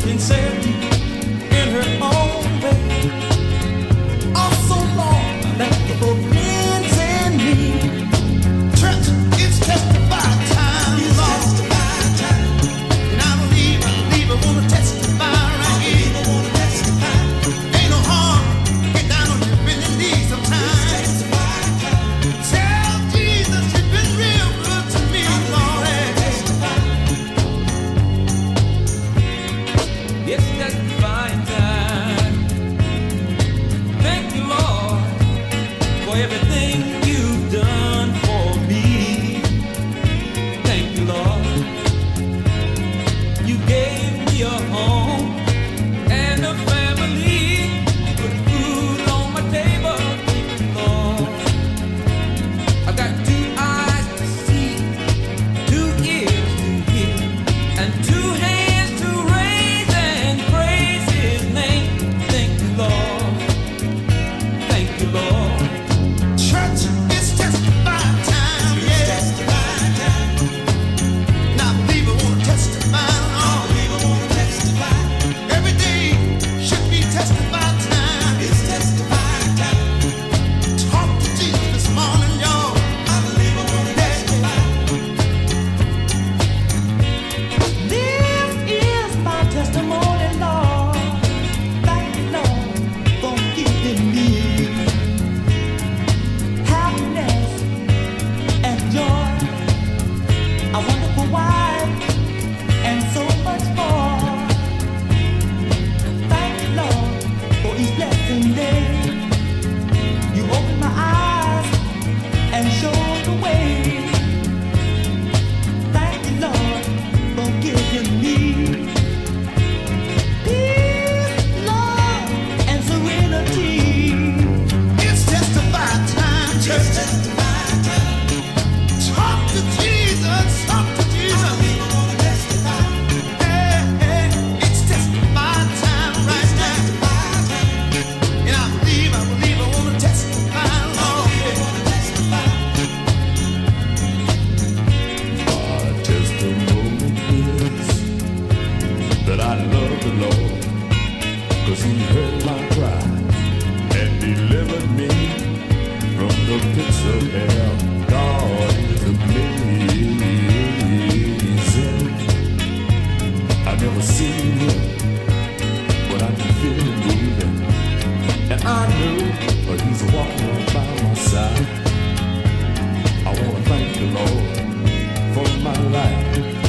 sincerity in her own way. Also, Lord, thank you for cleansing me. Church, it's testify time, Lord. And I believe I wanna testify right here. Ain't no harm, get down on your bending knees sometimes. Tell Jesus you've been real good to me, Lord. Yes, testifying time. Thank you, Lord, for everything you've done for me. Thank you, Lord. You gave me a home and a family, put food on my table. Thank you, Lord. I got 2 eyes to see, 2 ears to hear, and 2 hands to raise and praise His name. Thank you, Lord. Thank you, Lord. Church, it's testify time, yeah. Now, people wanna testify, Lord. Every day should be testify time. It's testify time. Talk to Jesus this morning, y'all. I believe I wanna testify. This is my testimony, Lord. Thank you, Lord, for giving me happiness and joy, a wonderful wife, and so much more. Thank you, Lord, for each blessing day. You opened my eyes and showed the way. Thank you, Lord, for giving me peace, love, and serenity. It's testify time, church. Talk to Jesus, talk to Jesus. Hey, hey, it's testify time right now. And I believe I wanna testify, Lord. My testimony is that I love the Lord, 'cause He heard my cry and delivered me from the pits of hell. God is amazing. I've never seen Him, but I can feel Him moving. And I know He's walking right by my side. I want to thank the Lord for my life.